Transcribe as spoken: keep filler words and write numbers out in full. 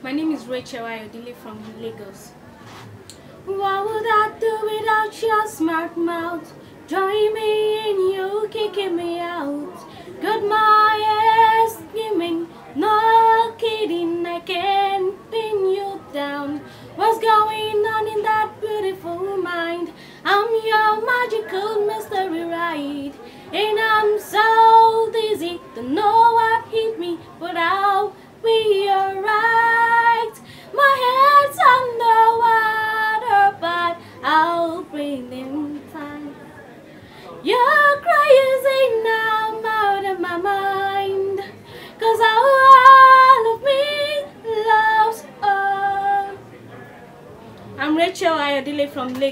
My name is Racheal Ayodele from Lagos. What would I do without your smart mouth? Join me in you kicking me out. Got my ass screaming, no kidding, I can't pin you down. What's going on in that beautiful mind? I'm your magical mystery ride, and I'm so dizzy, don't know what hit me, but I'll be alright. My head's underwater, but I'll bring in time. You're crazy now, I'm out of my mind, cause all of me loves all. I'm Racheal Ayodele from Lagos.